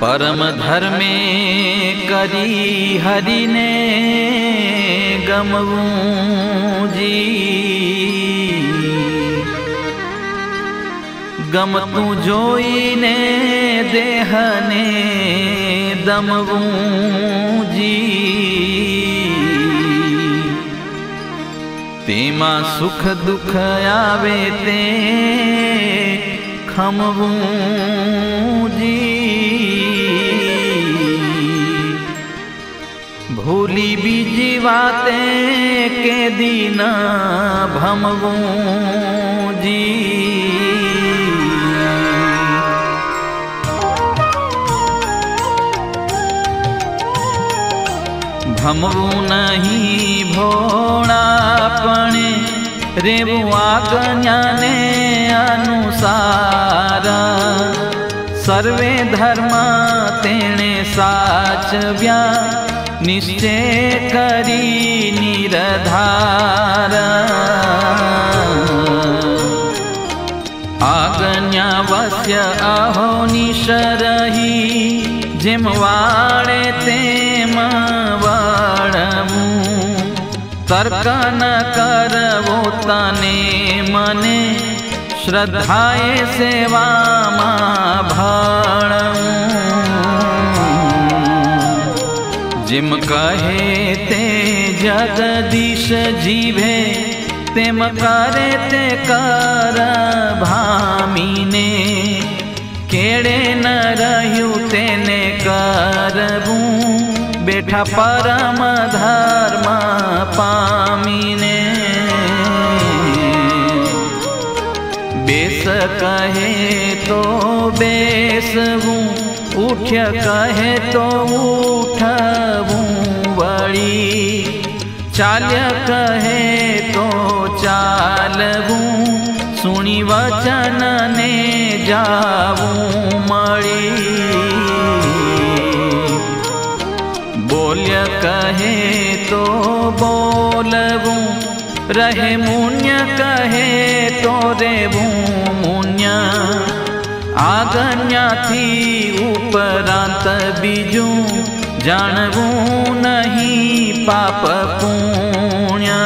परम धर्मे करी हरिने गमवूं जी। गमतुं जोईने देहने दमवूं जी। तेमा सुख दुख आवे ते खमवूं जी। भूली बीजी बातें के दिन भमवूं जी। भमवूं नहीं भोळापणे रेवूं आज्ञाने अनुसार। सर्वे धर्म तेणे साचव्या निश्चय करी निरधार। आज्ञावश्य अहो निशरही जेम वाळे तेम वळवूं। तर्क न करवो तने मने श्रद्धाए सेवा मां भळवूं। जिम कहे ते जगदीश जीवे तेम करे ते कर भामीने। केड़े न रह्यु तेने करवूं बेठा परम धर्म पामीने। बेस कहे तो बेसवूं उठ्य कहे तो उठवूं वળી। चाल्य कहे तो चालवूं सुनी वचन ने जावूं मળી। बोल्य कहे तो बोलवूं रहे मुन्य कहे तो रेवूं मुन्य। आज्ञा थी उपरांत बीजूं जाणवूं नहीं पाप पुण्य।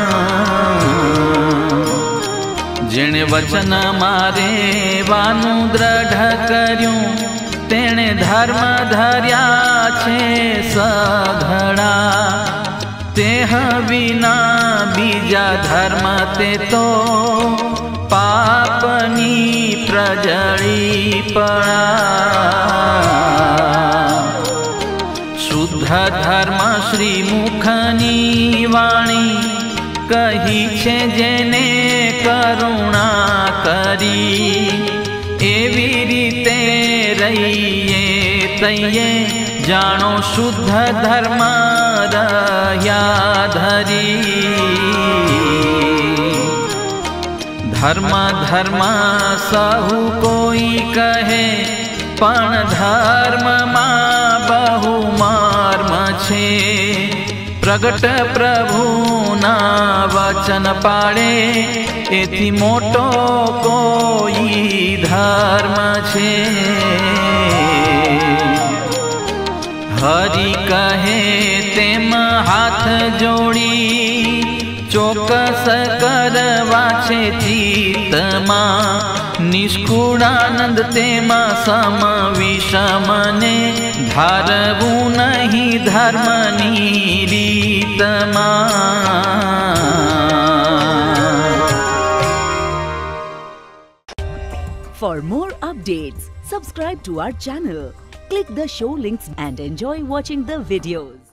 जेणे वचन मारे वानु दृढ़ कर्यूं तेणे धर्म धर्या छे सघड़ा। तेह विना बीजा धर्म ते तो पापनी प्रजड़ी पड़ा। शुद्ध धर्म श्रीमुखनी वाणी कही छे जेने करुणा करी। एवी रीते रहीए तैये जानो शुद्ध धर्म रह्या धरी। धर्म धर्म सहु कोई कहे पण धर्म मां बहु मर्म छे। प्रगट प्रभु ना वचन पाड़े एथी मोटो कोई धर्म छे। हरि कहे तेम हाथ जोड़ी चौकस करवा छे चित्त मां। निष्कुलानंद तेमा सम विषम ने धारवूं नहीं धर्मनी रीत मां। For more updates, subscribe to our channel, click the show links and enjoy watching the videos.